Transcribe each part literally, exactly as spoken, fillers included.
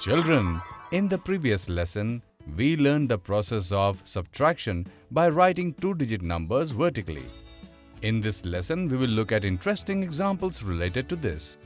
Children, in the previous lesson, we learned the process of subtraction by writing two-digit numbers vertically. In this lesson, we will look at interesting examples related to this.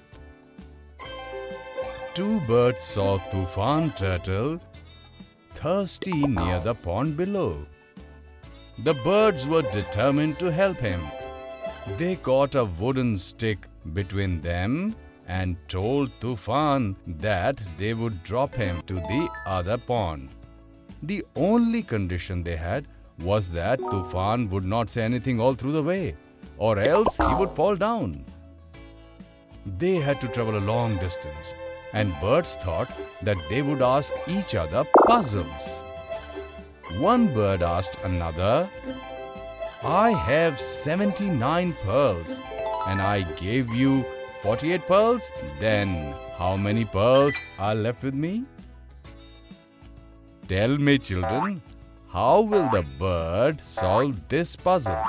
Two birds saw Tufan Turtle thirsty near the pond below. The birds were determined to help him. They caught a wooden stick between them and told Tufan that they would drop him to the other pond. The only condition they had was that Tufan would not say anything all through the way, or else he would fall down. They had to travel a long distance, and birds thought that they would ask each other puzzles. One bird asked another, "I have seventy-nine pearls and I gave you forty-eight pearls. Then how many pearls are left with me?" Tell me, children, how will the bird solve this puzzle?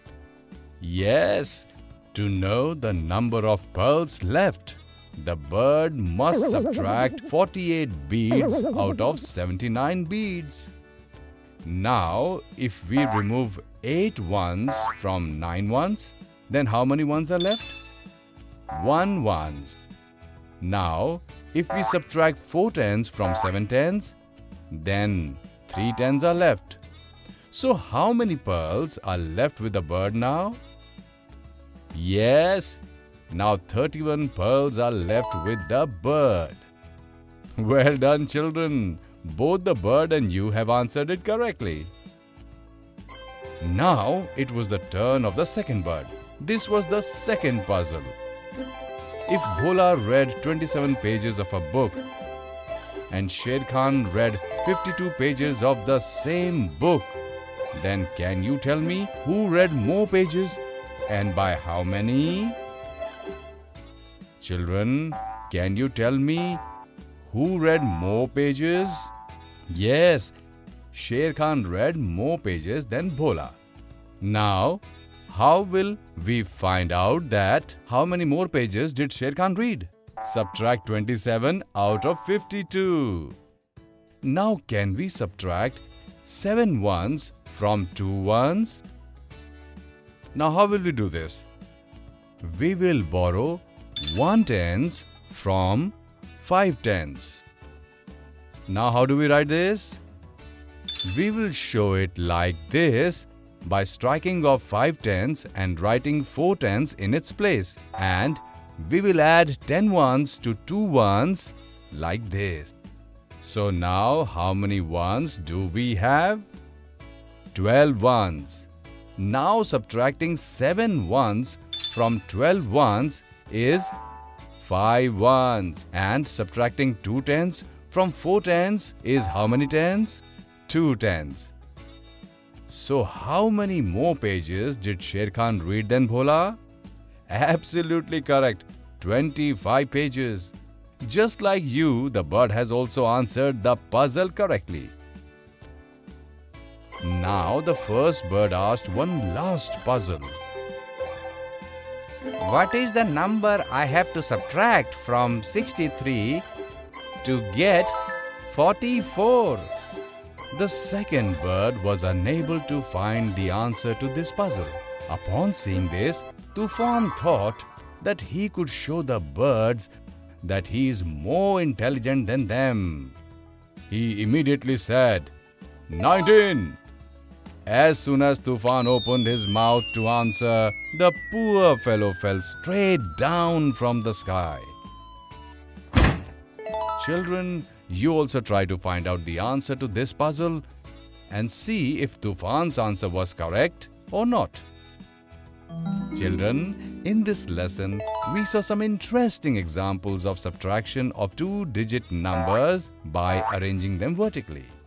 Yes, to know the number of pearls left, the bird must subtract forty-eight beads out of seventy-nine beads. Now, if we remove eight ones from nine ones, then how many ones are left? One ones. Now, if we subtract four tens from seven tens, then three tens are left. So how many pearls are left with the bird now? Yes, now thirty-one pearls are left with the bird. Well done, children. Both the bird and you have answered it correctly. Now it was the turn of the second bird. This was the second puzzle. If Bhola read twenty-seven pages of a book and Sher Khan read fifty-two pages of the same book, then can you tell me who read more pages and by how many? Children, can you tell me who read more pages? Yes, Sher Khan read more pages than Bhola. Now, how will we find out that how many more pages did Sher Khan read? Subtract twenty-seven out of fifty-two. Now, can we subtract seven ones from two ones? Now, how will we do this? We will borrow one tens from five tens. Now, how do we write this? We will show it like this by striking off five tens and writing four tens in its place. And we will add ten ones to two ones like this. So now, how many ones do we have? twelve ones. Now, subtracting seven ones from twelve ones is five ones, and subtracting two tens from four tens is how many tens? two tens. So how many more pages did Sher Khan read than Bhola? Absolutely correct, twenty-five pages. Just like you, the bird has also answered the puzzle correctly. Now the first bird asked one last puzzle. What is the number I have to subtract from sixty-three to get forty-four? The second bird was unable to find the answer to this puzzle. Upon seeing this, Tufan thought that he could show the birds that he is more intelligent than them. He immediately said, nineteen. As soon as Tufan opened his mouth to answer, the poor fellow fell straight down from the sky. Children, you also try to find out the answer to this puzzle and see if Tufan's answer was correct or not. Children, in this lesson, we saw some interesting examples of subtraction of two-digit numbers by arranging them vertically.